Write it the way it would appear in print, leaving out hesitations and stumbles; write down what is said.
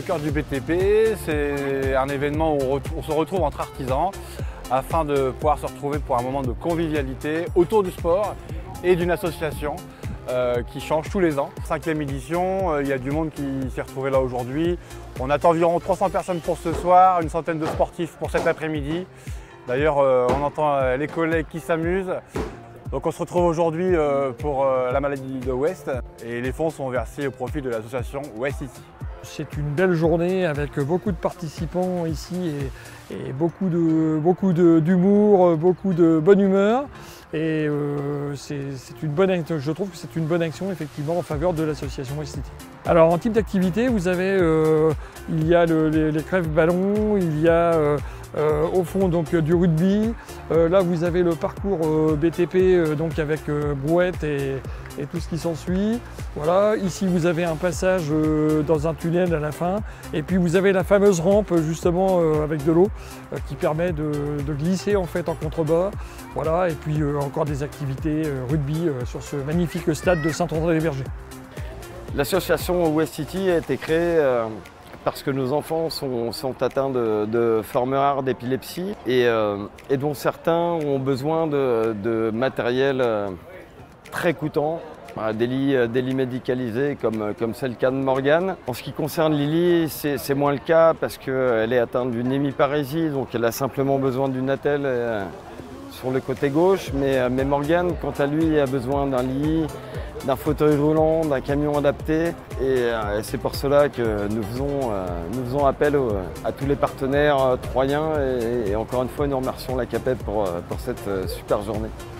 cœur du BTP, c'est un événement où on se retrouve entre artisans afin de pouvoir se retrouver pour un moment de convivialité autour du sport et d'une association qui change tous les ans. 5e édition, il y a du monde qui s'est retrouvé là aujourd'hui. On attend environ 300 personnes pour ce soir, une centaine de sportifs pour cet après-midi. D'ailleurs, on entend les collègues qui s'amusent. Donc on se retrouve aujourd'hui pour la maladie de West et les fonds sont versés au profit de l'association West City. C'est une belle journée avec beaucoup de participants ici et beaucoup d'humour, beaucoup de bonne humeur. Et je trouve que c'est une bonne action effectivement en faveur de l'association West City. Alors en type d'activité, vous avez, il y a les crèves ballons, il y a au fond donc du rugby. Là vous avez le parcours BTP donc avec brouette et tout ce qui s'ensuit. Voilà, ici vous avez un passage dans un tunnel à la fin et puis vous avez la fameuse rampe justement avec de l'eau qui permet de glisser en fait en contrebas. Voilà, et puis encore des activités rugby sur ce magnifique stade de Saint-André-les-Vergers. L'association West City a été créée parce que nos enfants sont atteints de formes rares d'épilepsie et dont certains ont besoin de matériel très coûtant, des lits médicalisés comme c'est le cas de Morgane. En ce qui concerne Lily, c'est moins le cas parce qu'elle est atteinte d'une hémiparésie, donc elle a simplement besoin d'une attelle sur le côté gauche, mais Morgane, quant à lui, a besoin d'un lit, d'un fauteuil roulant, d'un camion adapté. Et c'est pour cela que nous faisons appel à tous les partenaires troyens. Et encore une fois, nous remercions la CAPEB pour cette super journée.